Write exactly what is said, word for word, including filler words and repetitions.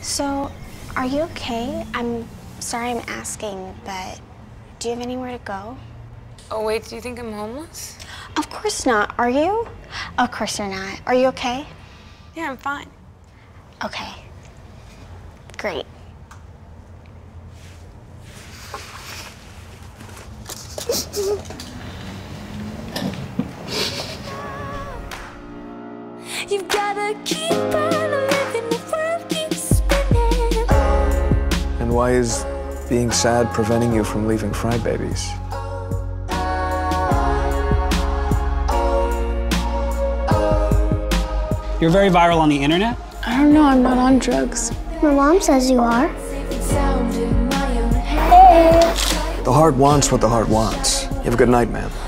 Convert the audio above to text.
So, are you okay? I'm sorry I'm asking, but do you have anywhere to go? Oh, wait, do you think I'm homeless? Of course not. Are you? Of course you're not. Are you okay? Yeah, I'm fine. Okay. Great. You've gotta keep on living, the world keeps spinning. And why is being sad preventing you from leaving Fry Babies? You're very viral on the internet? I don't know, I'm not on drugs. My mom says you are. The heart wants what the heart wants. You have a good night, man.